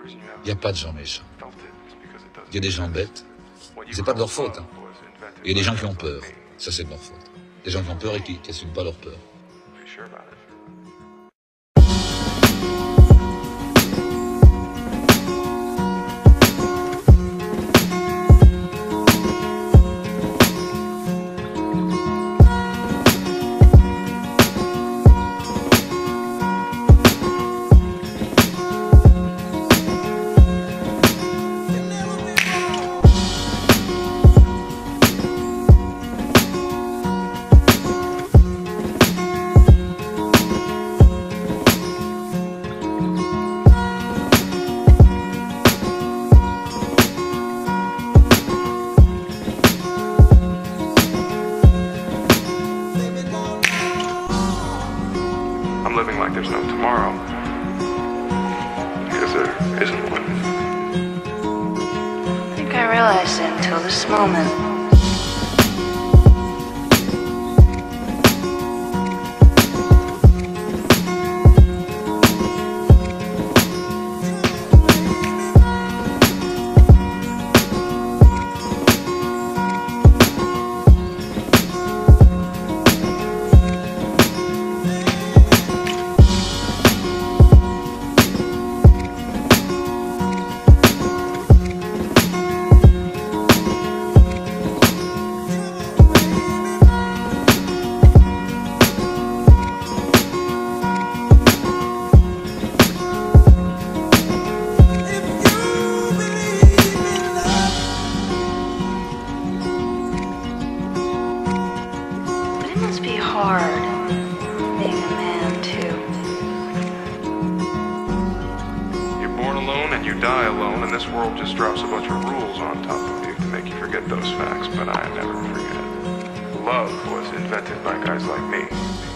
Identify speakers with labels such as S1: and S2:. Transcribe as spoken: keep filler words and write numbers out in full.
S1: Il n'y a pas de gens méchants. Il y a des gens bêtes. C'est pas de leur faute. Hein. Il y a des gens qui ont peur. Ça, c'est de leur faute. Des gens qui ont peur et qui n'assument pas leur peur.
S2: I'm living like there's no tomorrow, because there isn't one.
S3: I think I realized it until this moment. It must be hard being a man, too.
S2: You're born alone and you die alone, and this world just drops a bunch of rules on top of you to make you forget those facts, but I never forget. Love was invented by guys like me.